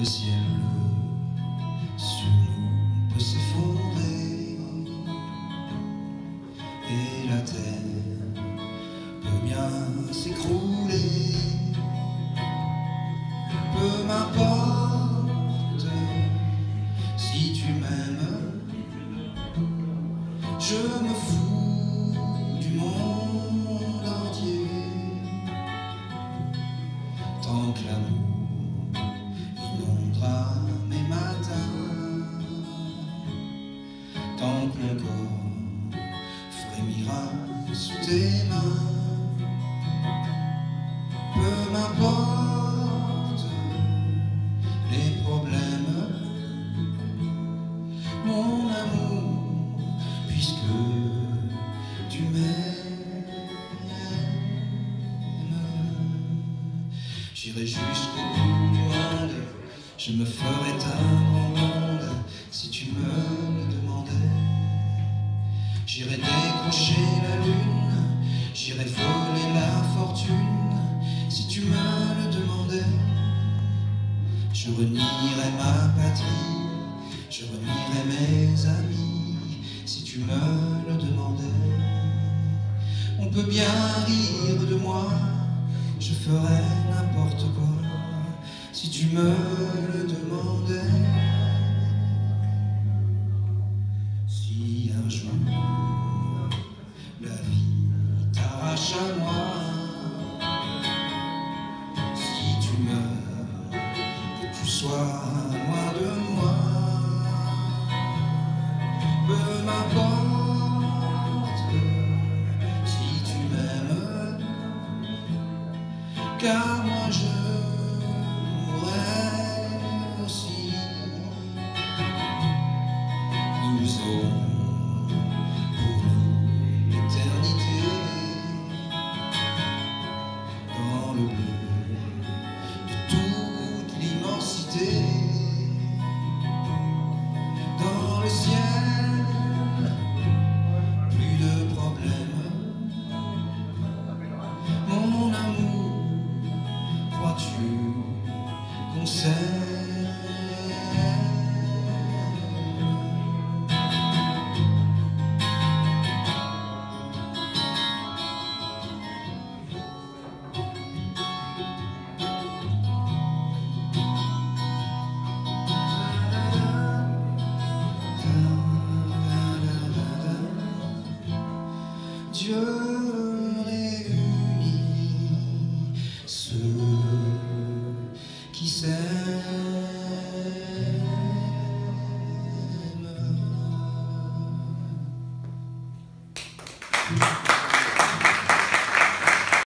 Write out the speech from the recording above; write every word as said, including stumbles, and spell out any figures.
ciel bleu sur nous peut s'effondrer et la terre peut bien s'écrouler. Peu m'importe si tu m'aimes, je me fous du monde entier. Tant que l'amour inondera mes matins, tant que mon corps frémira sous tes mains, peu m'importe les problèmes, mon amour, puisque tu m'aimes. J'irai jusqu'au bout du monde, je me ferai teindre en blonde si tu me le demandais. J'irai décrocher la lune, j'irai voler la fortune si tu me le demandais. Je renierai ma patrie, je renierai mes amis si tu me le demandais. On peut bien rire de moi, je ferai n'importe quoi si tu me le demandais. Si un jour la vie t'arrache à moi, si tu meurs, que tu sois loin de moi, peu m'importe si tu m'aimes, car moi je mourrai aussi. Nous aurons pour nous l'éternité dans le bleu de toute l'immensité, dans le ciel, plus de problèmes. Mon amour, crois-tu qu'on s'aime? Dieu réunit ceux qui s'aiment.